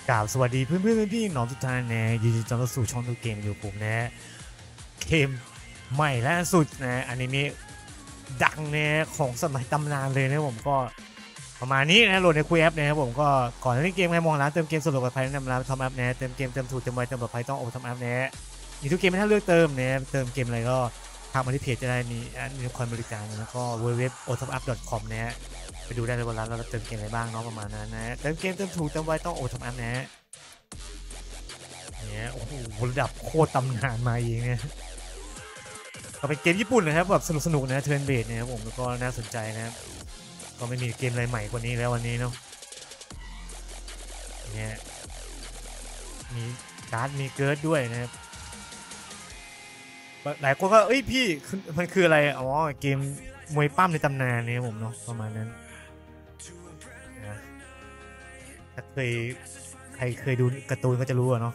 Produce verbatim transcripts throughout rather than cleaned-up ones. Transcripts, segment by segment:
กราบสวัสดีเพื่อนเพื่อนพี่น้องทุกท่านนะยินดีต้อนรับสู่ช่องตัวเกมอยู่ผมนะเกมใหม่ล่าสุดนะอนิเมะดังนะของสมัยตำนานเลยนะผมก็ประมาณนี้นะโหลดในคุยแอปนะครับผมก็ก่อนเล่นเกมใครมองร้านเติมเกมสะดวกปลอดภัยแนะนำร้านทอมแอปนะเติมเกมเติมถูกเติมไวเติมปลอดภัยต้องโอทอมแอปนะมีทุกเกมให้ท่านเลือกเติมนะเติมเกมอะไรก็ทางมาที่เพจจะได้มีมีคอยบริการแล้วก็ ดับเบิลยู ดับเบิลยู ดับเบิลยู ดอท โอ ที โอ เอ็ม ดอท คอม นะฮะไปดูได้เลยว่าร้านเราเติมเกมอะไรบ้างเนาะประมาณนั้นนะเติมเกมเติมถูกเติมไวต้องโอทอมแอปนะเนี่ยโอ้โหระดับโคตรตำนานมาเองเนี่ยก็เป็นเกมญี่ปุ่นนะครับแบบสนุกสนุกนะเทิร์นเบสนะครับผมแล้วก็น่าสนใจนะครับก็ไม่มีเกมอะไรใหม่กว่านี้แล้ววันนี้เนาะเนี่ยมีการ์ดมีเกิร์ดด้วยนะครับหลายคนก็เอ้ยพี่มันคืออะไรอ๋อเกมมวยปั้มในตำนานเนี่ยผมเนาะประมาณนั้นนะถ้าเคยใครเคยดูการ์ตูนก็จะรู้อะเนาะ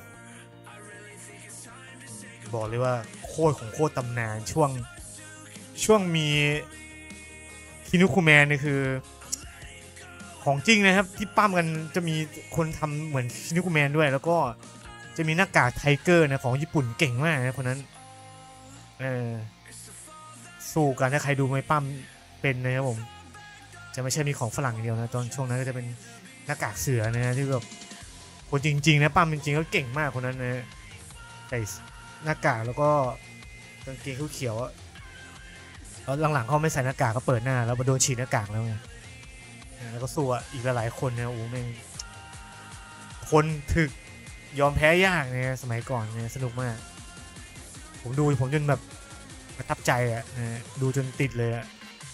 บอกเลยว่าโคตรของโคตรตำนานช่วงช่วงมีคินุคุแมนนี่คือของจริงนะครับที่ปั้มกันจะมีคนทำเหมือนคินุคุแมนด้วยแล้วก็จะมีหน้ากากไทเกอร์นะของญี่ปุ่นเก่งมากนะคนนั้นเออสู้กันถ้าใครดูมวยปั้มเป็นนะครับผมจะไม่ใช่มีของฝรั่งอย่างเดียวนะตอนช่วงนั้นก็จะเป็นหน้ากากเสือนะที่แบบคนจริงๆนะปั้มจริงๆก็เก่งมากคนนั้นนะใส่หน้ากากแล้วก็กางเกงเขียวๆแล้วหลังๆเขาไม่ใส่หน้ากากก็เปิดหน้าแล้วมาโดนฉีดหน้ากากแล้วไงแล้วก็สู้อีกหลายๆคนนะโอ้แม่งคนถึกยอมแพ้ยากเนี่ยสมัยก่อนเนี่ยสนุกมากผมดูผมจนแบบประทับใจอ่ะดูจนติดเลยอ่ะ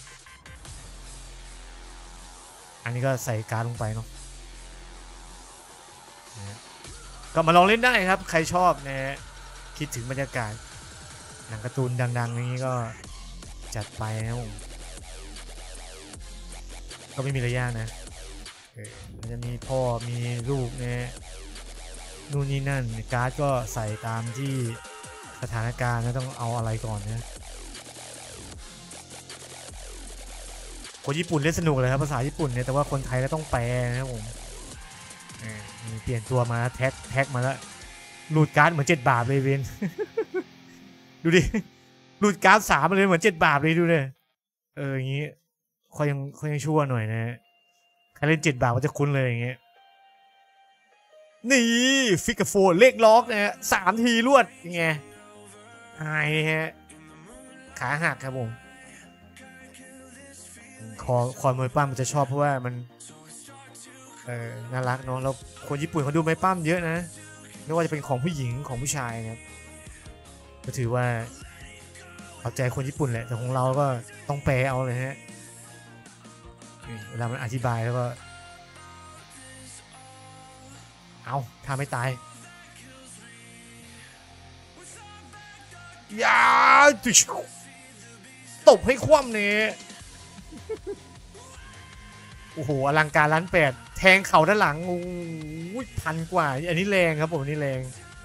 อันนี้ก็ใส่การ์ดลงไปเนาะก็มาลองเล่นได้ครับใครชอบนะคิดถึงบรรยากาศหนังการ์ตูนดังๆนี้ก็จัดไปนะผมก็ไม่มีระยะนะมันจะมีพ่อมีลูกเนี่ยนู่นนี่นั่นการ์ดก็ใส่ตามที่สถานการณ์นะต้องเอาอะไรก่อนนะคนญี่ปุ่นเล่นสนุกเลยครับภาษาญี่ปุ่นเนี่ยแต่ว่าคนไทยก็ต้องแปลนะครับผมมีเปลี่ยนตัวมาแท็กแท็กมาแล้วหลุดการ์ดเหมือนเจ็ดบาทเลยเวนดูดิหลุดการ์ดสามเลยเหมือนเจ็ดบาทเลยดูเลยเอออย่างงี้เขายังเขายังชั่วหน่อยนะใครเล่นเจ็ดบาทก็จะคุ้นเลยอย่างเงี้ยนี่ฟิกเกอร์โฟเลขล็อกนะฮะสามทีรวดยังไงหายฮะขาหักครับผมคอคอยมวยปั้มมันจะชอบเพราะว่ามันเออน่ารักเนาะแล้วคนญี่ปุ่นเขาดูมวยปั้มเยอะนะไม่ว่าจะเป็นของผู้หญิงของผู้ชายนะครับก็ถือว่าเอาใจคนญี่ปุ่นแหละแต่ของเราก็ต้องแปลเอาเลยฮะเวลามันอธิบายแล้วก็เอาทำไม่ตายยาตบให้คว่ำเนี่ยโอ้โหอลังการล้านแปดแทงเข่าด้านหลังโอ้ยพันกว่าอันนี้แรงครับผมอันนี้แรง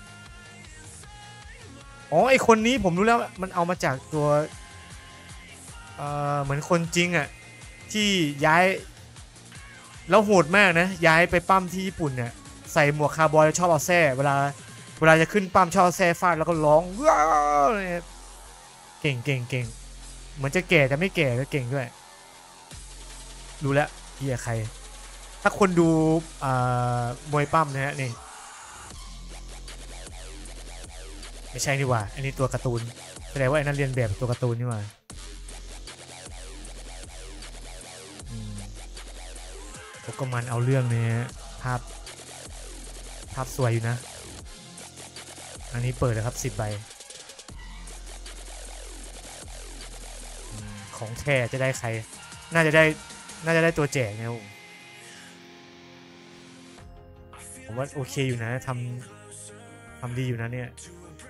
อ๋อไอคนนี้ผมรู้แล้วมันเอามาจากตัวเอ่อเหมือนคนจริงอ่ะที่ย้ายแล้วโหดมากนะย้ายไปปั้มที่ญี่ปุ่นเนี่ยใส่หมวกคาร์บอยชอบเอาแส้เวลาเวลาจะขึ้นปั้มชอบเอาแส้ฟาดแล้วก็ร้องว้าวเก่งเก่งเก่งเหมือนจะแก่แต่ไม่แก่ก็เก่งด้วยดูแลเฮียใครถ้าคนดูมวยปั้มนะฮะนี่ไม่ใช่นี่หว่าอันนี้ตัวการ์ตูนแสดงว่าไอ้นั่นเรียนแบบตัวการ์ตูนนี่หว่าโปเกมอนเอาเรื่องเนี่ยภาพภาพสวยอยู่นะอันนี้เปิดเลยครับสิบใบของแท้จะได้ใครน่าจะได้น่าจะได้ตัวแจกนะผมว่าโอเคอยู่นะทำทำดีอยู่นะเนี่ย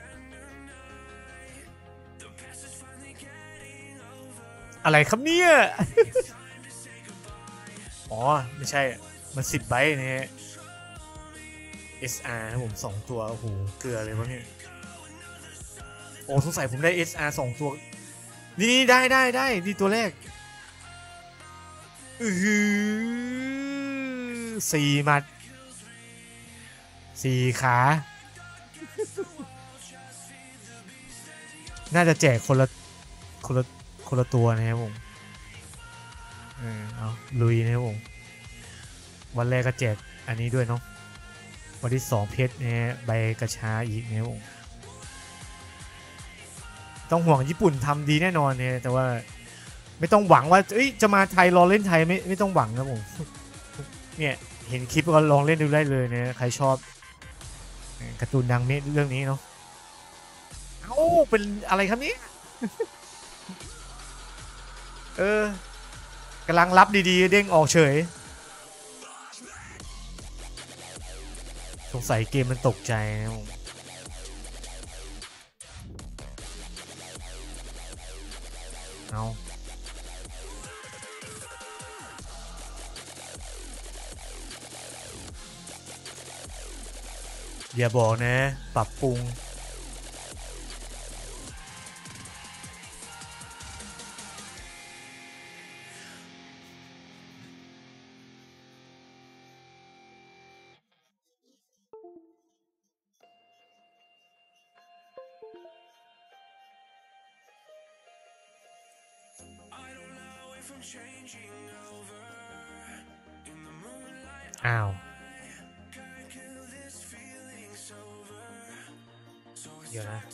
อะไรครับเนี่ย อ๋อไม่ใช่มันสิบใบเนี่ย เอส อาร์ นะผมสองตัวโอ้โหเกลือเลยวะเนี่ยโอ้สงสัยผมได้ เอส อาร์ สองตัวนี่ได้ได้ได้ดีตัวแรกอือสี่มัดสี่ขาน่าจะแจกคนละคนละคนละตัวนะครับผมเออเอาลุยนะครับผมวันแรกก็แจกอันนี้ด้วยเนาะวันที่สองเพชรเนี่ยใบกระชาอีกนะครับผมต้องห่วงญี่ปุ่นทำดีแน่นอนเนี่ยแต่ว่าไม่ต้องหวังว่าเอ้ยจะมาไทยรอเล่นไทยไม่ไม่ต้องหวังครับผมเนี่ยเห็นคลิปก็ลองเล่นดูได้เลยเนี่ยใครชอบการ์ตูนดังเรื่องนี้เนาะเอ้าเป็นอะไรครับนี้ เออกำลังรับดีๆเด้งออกเฉยสงสัยเกมมันตกใจนะผมเอาอย่าบอกนะปรับปรุงอ้าวเดี๋ยวนะ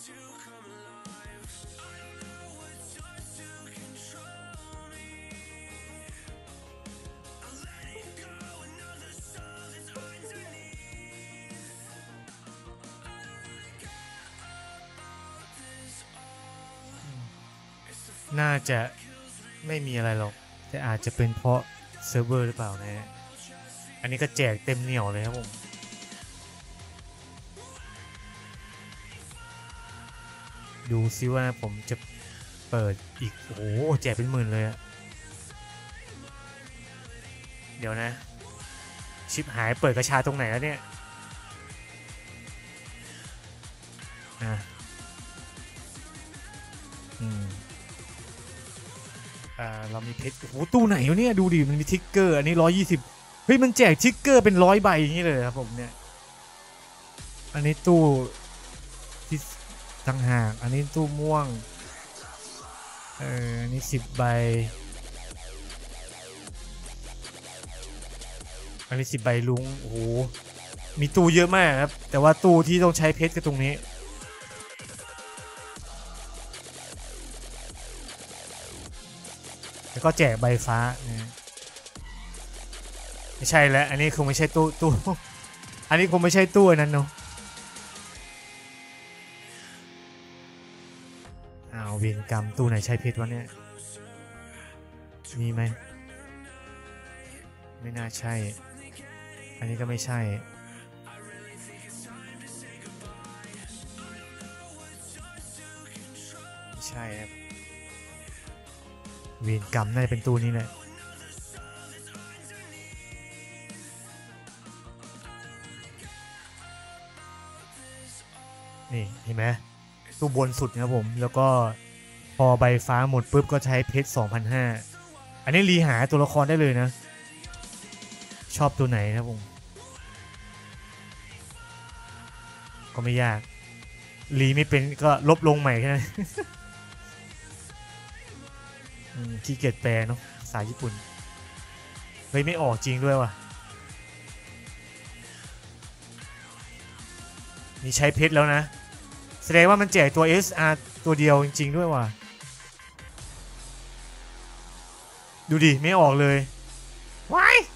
น่าจะไม่มีอะไรหรอกแต่อาจจะเป็นเพราะเซิร์ฟเวอร์หรือเปล่านะอันนี้ก็แจกเต็มเหนียวเลยครับผมดูซิว่าผมจะเปิดอีกโอ้โหแจกเป็นหมื่นเลยอะเดี๋ยวนะชิปหายเปิดกระชาตรงไหนแล้วเนี่ยอ่ะอืมอ่าเรามีเพชรโอ้โหตู้ไหนวะเนี่ยดูดิมันมีทิกเกอร์อันนี้ร้อยยี่สิบเฮ้ยมันแจกทิกเกอร์เป็นร้อยใบอย่างนี้เลยครับผมเนี่ยอันนี้ตู้ที่ต่างหากอันนี้ตู้ม่วงเอออันนี้สิบใบอันนี้สิบใบลุงโอ้โหมีตู้เยอะมากครับแต่ว่าตู้ที่ต้องใช้เพชรก็ตรงนี้แล้วก็แจกใบฟ้าไม่ใช่แล้วอันนี้คงไม่ใช่ตู้ตู้อันนี้คงไม่ใช่ตู้นั้นเนาะอ้าวเวียนกรรมตู้ไหนใช้เพชรวะเนี่ยมีไหมไม่น่าใช่อันนี้ก็ไม่ใช่ไม่ใช่ครับเวียนกรรมน่าจะเป็นตู้นี้แหละนี่เห็นไหมตู้บนสุดนะครับผมแล้วก็พอใบฟ้าหมดปุ๊บก็ใช้เพชร สองพันห้าร้อย อันนี้รีหาตัวละครได้เลยนะชอบตัวไหนนะผมก็ไม่ยากรีไม่เป็นก็ลบลงใหม่แค่นั้น ขี้เกียจแปลเนาะภาษาญี่ปุ่นเฮ้ยไม่ออกจริงด้วยว่ะนี่ใช้เพชรแล้วนะแสดงว่ามันแจกตัว เอส อาร์ ตัวเดียวจริงๆด้วยว่ะดูดิไม่ออกเลยว้าย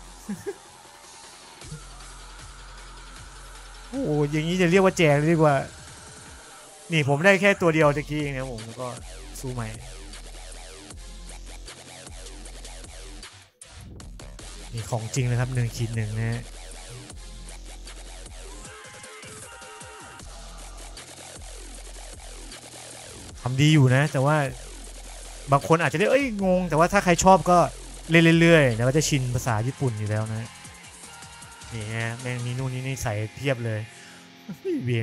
โอ้ยอย่างนี้จะเรียกว่าแจกดีกว่านี่ผมได้แค่ตัวเดียวตะกี้เองนะผมแล้วก็สู้ใหม่นี่ของจริงเลยครับหนึ่งขีดหนึ่งนะทำดีอยู่นะแต่ว่าบางคนอาจจะได้เอ้ยงงแต่ว่าถ้าใครชอบก็เล่นเรื่อยๆแล้วก็จะชินภาษาญี่ปุ่นอยู่แล้วนะนี่ฮะแม่งมีนู่นนี่นี่ใส่เพียบเลยเวียน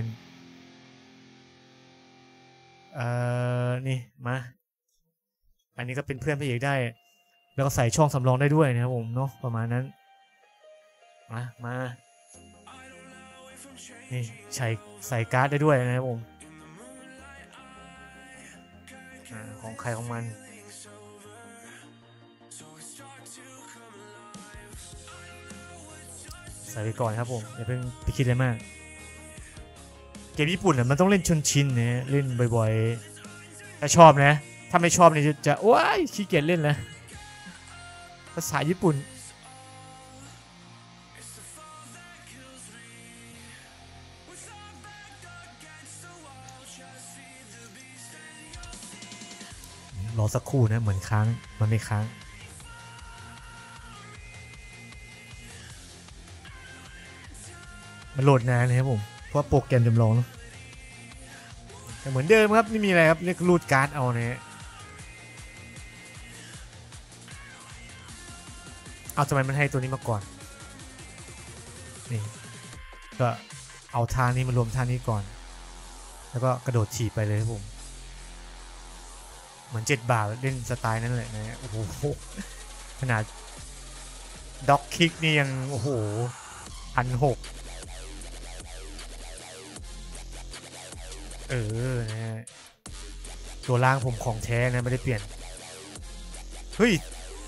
เอ่อนี่มาอันนี้ก็เป็นเพื่อนพระเอกได้แล้วก็ใส่ช่องสำรองได้ด้วยนะครับผมเนาะประมาณนั้นมามานี่ใช้ใส่การ์ดได้ด้วยนะครับผมอ่าของใครของมันใส่ไปก่อนครับผมอย่าเพิ่งไปคิดอะไรมากเกมญี่ปุ่นอ่ะมันต้องเล่นชนชินนะเล่นบ่อยๆถ้าชอบนะถ้าไม่ชอบเนี่ยจะโอ้ยขี้เกียจเล่นแล้วภาษาญี่ปุ่นรอสักครู่นะเหมือนค้างมันไม่ค้างมันโหลดนานเลยครับผมเพราะโปรแกรมจำลองเนาะแต่เหมือนเดิมครับไม่มีอะไรครับเรียกรูดการ์ดเอาเนี่ยเอาทำไมมันให้ตัวนี้มาก่อนนี่ก็เอาท่านี้มารวมท่านี้ก่อนแล้วก็กระโดดถีบไปเลยครับผมเหมือนเจ็ดบาทเล่นสไตล์นั่นแหละนะโอ้โหขนาดด็อกคิกนี่ยังโอ้โหพันหกเออนะตัวล่างผมของแท้นะไม่ได้เปลี่ยนเฮ้ย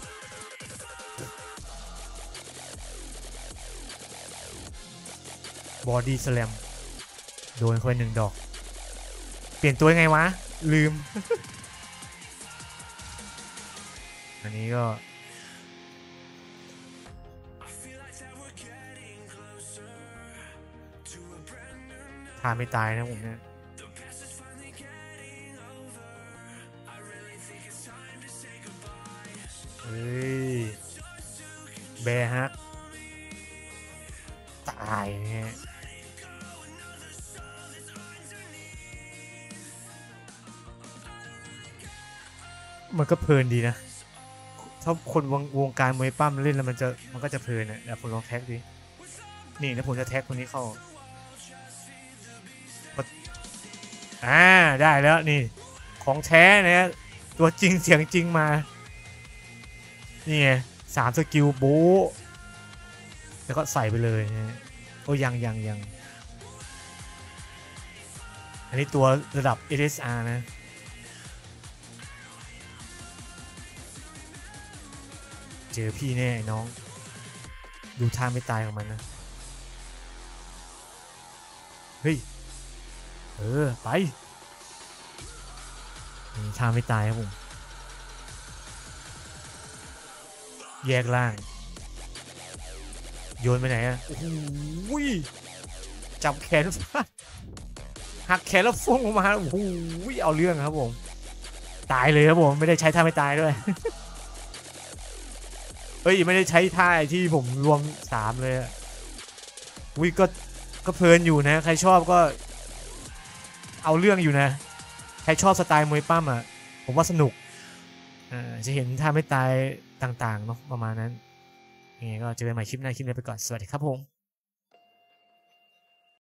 บอดี้สแลมโดนคนหนึ่งดอกเปลี่ยนตัวยังไงวะลืม อันนี้ก็ทาไม่ตายนะผมเนี่ยเฮ้ยแบร์ฮักตายเนี่ยมันก็เพลินดีนะถ้าคนวงวงการมวยปั้มเล่นแล้วมันจะมันก็จะเพลินนะเดี๋ยวผมลองแท็กดินี่นะผมจะแท็กคนนี้เข้าอ่าได้แล้วนี่ของแท้นะตัวจริงเสียงจริงมานี่ไงสามสกิลโบ้แล้วก็ใส่ไปเลยนะโอ้ยังยังยังอันนี้ตัวระดับ เอส เอส อาร์ นะเจอพี่แน่น้องดูท่าไม่ตายของมันนะเฮ้ยเออไปท่าไม่ตายครับผมแยกล่างโยนไปไหนอ่ะโอ้โหจับแขนหักแขนแล้วฟุ้งออกมาโอ้โหเอาเรื่องครับผมตายเลยครับผมไม่ได้ใช้ท่าไม่ตายด้วยเฮ้ยไม่ได้ใช้ท่าที่ผมรวมสามเลยวิก็ก็เพลินอยู่นะใครชอบก็เอาเรื่องอยู่นะใครชอบสไตล์มวยปั้มอ่ะผมว่าสนุกอ่าจะเห็นท่าไม่ตายต่างๆเนาะประมาณนั้นยังไงก็เจอกันใหม่คลิปหน้าคลิปนี้ไปก่อนสวัสดีครับผม